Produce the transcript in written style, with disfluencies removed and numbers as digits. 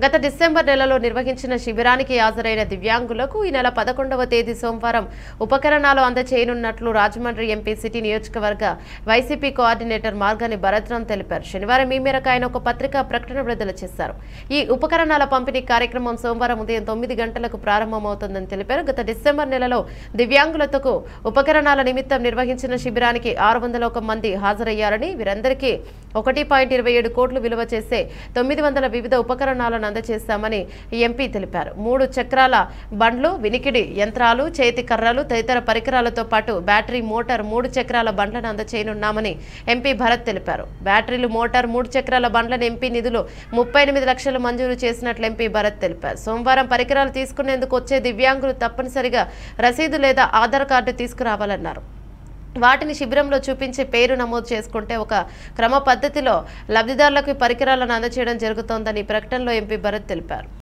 గత డిసెంబర్ నెలలో నిర్వహించిన శిబిరానికి హాజరైన దివ్యాంగులకు ఈ నెల 11వ తేదీ సోమవారం ఉపకరణాలు అందజేయనున్నట్లు రాజమండ్రి ఎంపీ సిటీ నియోజకవర్గ వైసీపీ కోఆర్డినేటర్ మార్గాని భరత్రామ్ తెలిపారు. శనివారం ఈ మేరకు ఆయన ఒక పత్రికా ప్రకటన విడుదల చేశారు. ఈ ఉపకరణాల పంపిణీ కార్యక్రమం సోమవారం ఉదయం 9 గంటలకు ప్రారంభమవుతుందని తెలిపారు. గత డిసెంబర్ నెలలో దివ్యాంగులతో ఉపకరణాల నిమిత్తం నిర్వహించిన శిబిరానికి 601 మంది హాజరయ్యారని, వీరందరికీ 1.27 కోట్లు విలువ చేసే 900 వివిధ ఉపకరణాలను అందజేశామని ఎంపీ తెలిపారు. 3 చక్రాల బండ్లు, వినికిడి యంత్రాలు, చేతి కర్రలు తదితర పరికరాలతో పాటు బ్యాటరీ, మోటార్, 3 చక్రాల బండ్లను అందజేయనున్నామని ఎంపీ భరత్ తెలిపారు. బ్యాటరీలు, మోటార్, 3 చక్రాల బండ్లను ఎంపీ నిధులు 38 లక్షలు మంజూరు చేసినట్లు ఎంపీ భరత్ తెలిపారు. సోమవారం పరికరాలు తీసుకునేందుకు వచ్చే దివ్యాంగులు తప్పనిసరిగా రసీదు లేదా ఆధార్ కార్డు తీసుకురావాలన్నారు. వాటిని శిబిరంలో చూపించి పేరు నమోదు చేసుకుంటే ఒక క్రమ పద్ధతిలో లబ్ధిదారులకు పరికరాలను అందజేయడం జరుగుతోందని ప్రకటనలో ఎంపీ భరత్ తెలిపారు.